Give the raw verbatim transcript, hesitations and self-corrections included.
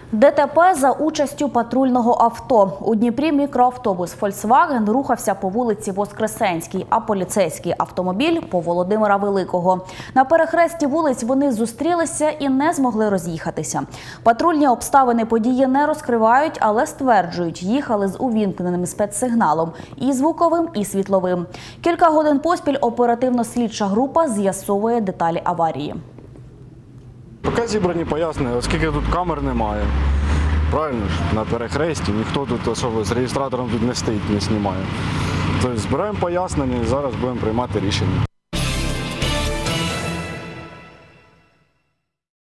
ДТП за участю патрульного авто. У Дніпрі мікроавтобус «Фольксваген» рухався по вулиці Воскресенській, а поліцейський автомобіль – по Володимира Великого. На перехресті вулиць вони зустрілися і не змогли роз'їхатися. Патрульні обставини події не розкривають, але стверджують, їхали з увімкненим спецсигналом – і звуковим, і світловим. Кілька годин поспіль оперативно-слідча група з'ясовує деталі аварії. Поки зібрані пояснення, оскільки тут камер немає. Правильно ж, на перехресті, ніхто тут особливо з реєстратором тут не стоїть, не знімає. Тобто збираємо пояснення і зараз будемо приймати рішення.